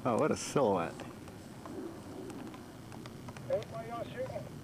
Oh, what a silhouette. Hey, why y'all shooting?